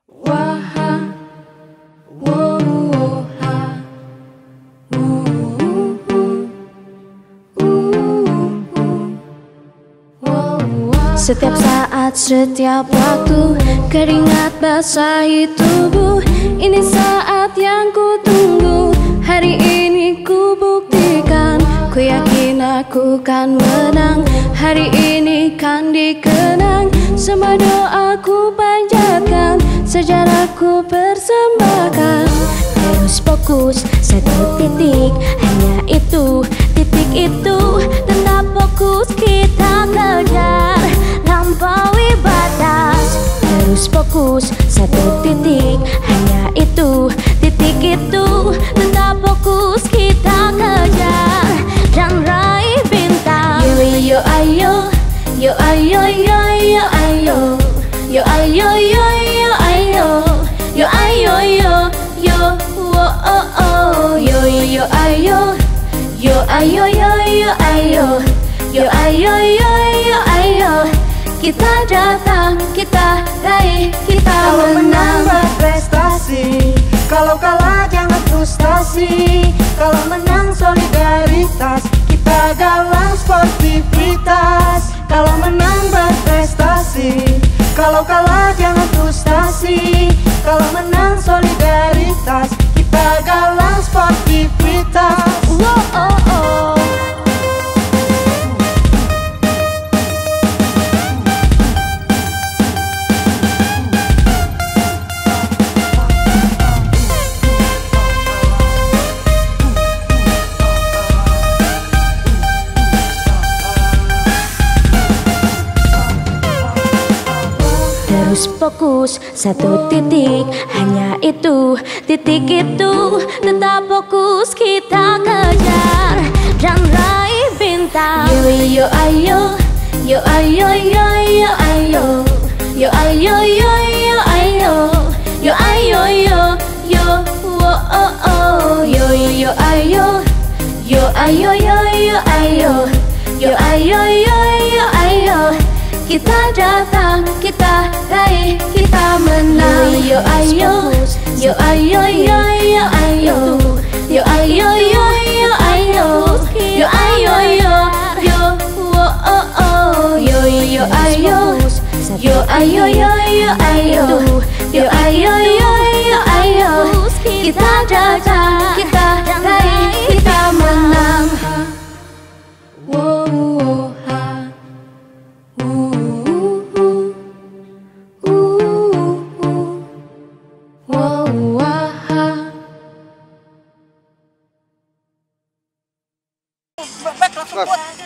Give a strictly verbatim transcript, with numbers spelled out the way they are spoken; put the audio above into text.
Setiap saat, setiap waktu, keringat basahi tubuh. Ini saat yang ku tunggu, hari ini ku buktikan. Ku yakin aku kan menang, hari ini kan dikenang. Semua doaku panjatkan, sejarahku persembahkan. Terus fokus, satu titik, hanya itu, titik itu. Tetap fokus kita kejar, lampaui batas. Terus fokus, satu titik, hanya itu, titik itu. Tetap fokus kita kejar dan raih bintang. Yo yo ayo, yo ayo yo yo ayo, yo ayo yo yo ayo, yo ayo yo yo oh oh oh, yo yo ayo, yo ayo yo yo ayo, yo ayo yo yo ayo. Kita datang, kita raih, kita kalau menang. Menang berprestasi, kalau kalah jangan frustasi. Kalau menang solidaritas, kita galang sportivitas. Kalau menang berprestasi, kalau kalah jangan frustasi. Kalau menang solidaritas, kita galang sportivitas. Wow, oh, oh. Terus fokus, satu titik, hanya itu, titik itu. Tetap fokus kita kejar dan raih bintang. Yo yo ayo, yo ayo yo yo ayo, yo ayo yo yo ayo, yo ayo yo yo oh oh oh, yo yo ayo, yo ayo yo yo ayo, yo ayo yo yo ayo. Kita datang, kita raih, kita menang. Yo ayo, yo ayo yo yo ayo, yo ayo yo yo ayo, yo ayo yo yo oh oh oh, yo yo ayo, yo ayo yo yo ayo, yo ayo yo yo ayo. Kita datang, kita raih, kita menang. Wow. Back langsung buat.